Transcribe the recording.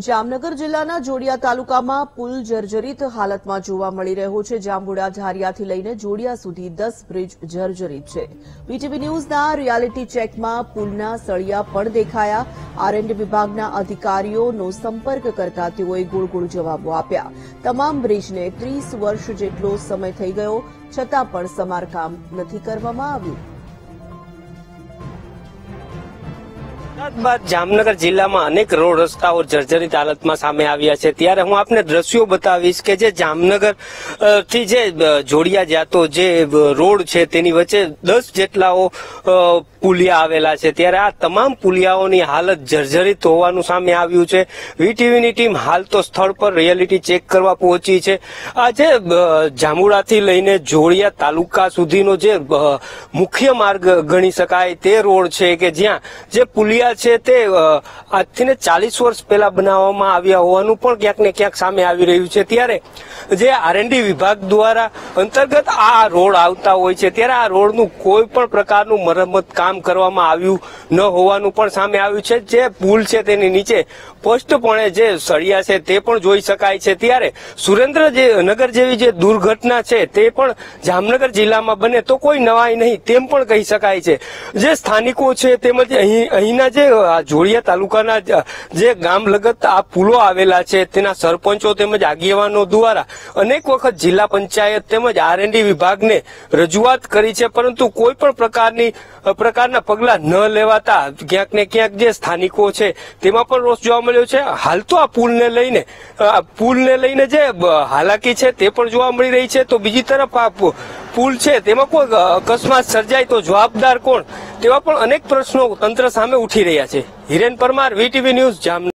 જામનગર જિલ્લાના જોડિયા તાલુકામાં પુલ જર્જરિત હાલતમાં જોવા મળી રહ્યો છે। જાંબુડા ધારિયાથી લઈને જોડિયા સુધી 10 બ્રિજ જર્જરિત છે। વીટીવી ન્યૂઝના રિયાલિટી ચેકમાં પુલના સળિયા પણ દેખાયા। આરએનડી વિભાગના અધિકારીઓનો સંપર્ક કરતા તેઓએ ગોળ જવાબો આપ્યા। તમામ બ્રિજને 30 વર્ષ જેટલો સમય થઈ ગયો, છતાં પણ સમારકામ નથી કરવામાં આવ્યું। બાદ જામનગર જિલ્લામાં અનેક રોડ રસ્તાઓ જર્જરિત હાલતમાં સામે આવ્યા છે। ત્યારે હું આપને દ્રશ્યો બતાવીશ કે જે જામનગર થી જે જોડિયા જાતો જે રોડ છે તેની વચ્ચે 10 જેટલાઓ પુલિયા આવેલા છે। ત્યારે આ તમામ પુલિયાઓની હાલત જર્જરિત હોવાનું સામે આવ્યું છે। વીટીવીની ટીમ હાલ તો સ્થળ પર રિયાલિટી ચેક કરવા પહોંચી છે। આ જે જાંબુડાથી લઈને જોડિયા તાલુકા સુધીનો જે મુખ્ય માર્ગ ગણી શકાય તે રોડ છે કે જ્યાં જે પુલિયા છે તે આજથી 40 વર્ષ પહેલા બનાવવામાં આવ્યા હોવાનું પણ ક્યાંક ને ક્યાંક સામે આવી રહ્યું છે। ત્યારે જે આરએનડી વિભાગ દ્વારા અંતર્ગત આ રોડ આવતા હોય છે ત્યારે આ રોડનું કોઈ પણ પ્રકારનું મરમ્મત કામ કરવામાં આવ્યું ન હોવાનું પણ સામે આવ્યું છે। જે પુલ છે તેની નીચે સ્પષ્ટપણે જે સળિયા છે તે પણ જોઈ શકાય છે। ત્યારે સુરેન્દ્રનગર જેવી જે દુર્ઘટના છે તે પણ જામનગર જિલ્લામાં બને તો કોઈ નવાઈ નહીં તેમ પણ કહી શકાય છે। જે સ્થાનિકો છે તેમજ અહીંના જે જોડિયા તાલુકાના જે ગામ લગત આ પુલો આવેલા છે તેના સરપંચો તેમજ આગેવાનો દ્વારા અનેક વખત જિલ્લા પંચાયત તેમજ આરએનડી વિભાગને રજૂઆત કરી છે, પરંતુ કોઈ પણ પ્રકારના પગલા ન લેવાતા ક્યાંક ને ક્યાંક જે સ્થાનિકો છે તેમાં પણ રોષ જોવા મળ્યો છે। હાલ તો આ પુલને લઈને જે હાલાકી છે તે પણ જોવા મળી રહી છે, તો બીજી તરફ આ પુલ છે તેમાં કોઈ અકસ્માત સર્જાય તો જવાબદાર કોણ તેવા પણ અનેક પ્રશ્નો તંત્ર સામે ઉઠી રહ્યા છે। Hiren Parmar, VTV News, Jamnagar.